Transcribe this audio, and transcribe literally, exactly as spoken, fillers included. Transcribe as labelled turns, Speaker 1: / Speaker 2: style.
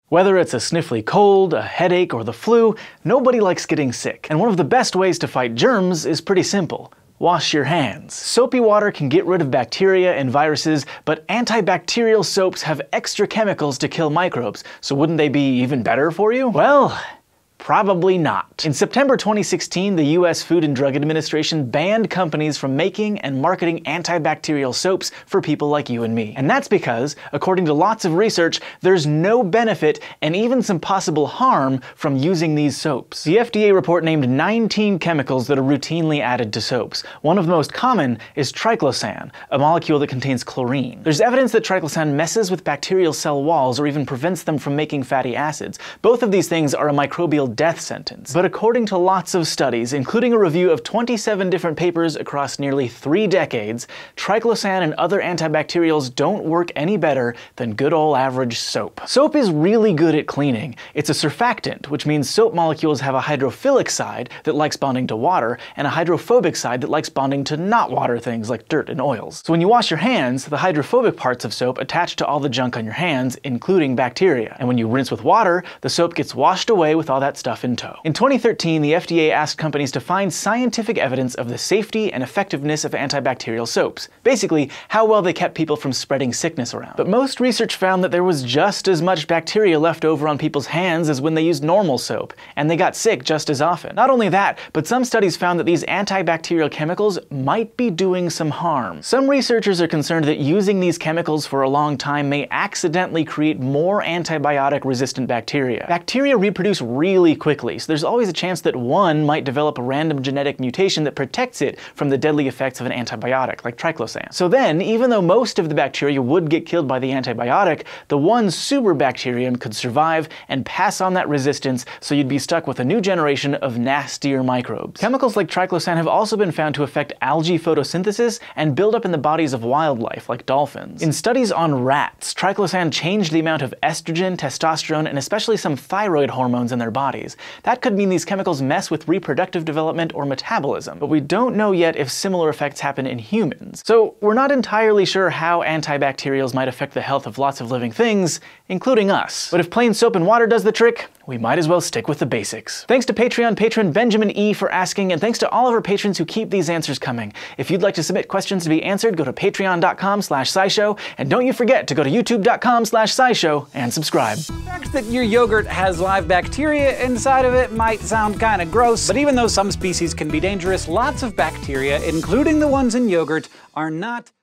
Speaker 1: Whether it's a sniffly cold, a headache, or the flu, nobody likes getting sick. And one of the best ways to fight germs is pretty simple. Wash your hands. Soapy water can get rid of bacteria and viruses, but antibacterial soaps have extra chemicals to kill microbes, so wouldn't they be even better for you? Well, probably not. In September twenty sixteen, the U S Food and Drug Administration banned companies from making and marketing antibacterial soaps for people like you and me. And that's because, according to lots of research, there's no benefit and even some possible harm from using these soaps. The F D A report named nineteen chemicals that are routinely added to soaps. One of the most common is triclosan, a molecule that contains chlorine. There's evidence that triclosan messes with bacterial cell walls or even prevents them from making fatty acids. Both of these things are a microbial death sentence. But according to lots of studies, including a review of twenty-seven different papers across nearly three decades, triclosan and other antibacterials don't work any better than good old average soap. Soap is really good at cleaning. It's a surfactant, which means soap molecules have a hydrophilic side that likes bonding to water and a hydrophobic side that likes bonding to not water things like dirt and oils. So when you wash your hands, the hydrophobic parts of soap attach to all the junk on your hands, including bacteria. And when you rinse with water, the soap gets washed away with all that stuff in tow. In twenty thirteen, the F D A asked companies to find scientific evidence of the safety and effectiveness of antibacterial soaps. Basically, how well they kept people from spreading sickness around. But most research found that there was just as much bacteria left over on people's hands as when they used normal soap, and they got sick just as often. Not only that, but some studies found that these antibacterial chemicals might be doing some harm. Some researchers are concerned that using these chemicals for a long time may accidentally create more antibiotic-resistant bacteria. Bacteria reproduce really quickly, so there's always a chance that one might develop a random genetic mutation that protects it from the deadly effects of an antibiotic, like triclosan. So then, even though most of the bacteria would get killed by the antibiotic, the one superbacterium could survive and pass on that resistance, so you'd be stuck with a new generation of nastier microbes. Chemicals like triclosan have also been found to affect algae photosynthesis and build up in the bodies of wildlife, like dolphins. In studies on rats, triclosan changed the amount of estrogen, testosterone, and especially some thyroid hormones in their bodies. That could mean these chemicals mess with reproductive development or metabolism, but we don't know yet if similar effects happen in humans. So we're not entirely sure how antibacterials might affect the health of lots of living things, including us. But if plain soap and water does the trick, we might as well stick with the basics. Thanks to Patreon patron Benjamin E. for asking, and thanks to all of our patrons who keep these answers coming. If you'd like to submit questions to be answered, go to patreon dot com slash scishow, and don't you forget to go to youtube dot com slash scishow and subscribe.
Speaker 2: The fact that your yogurt has live bacteria inside of it might sound kinda gross, but even though some species can be dangerous, lots of bacteria, including the ones in yogurt, are not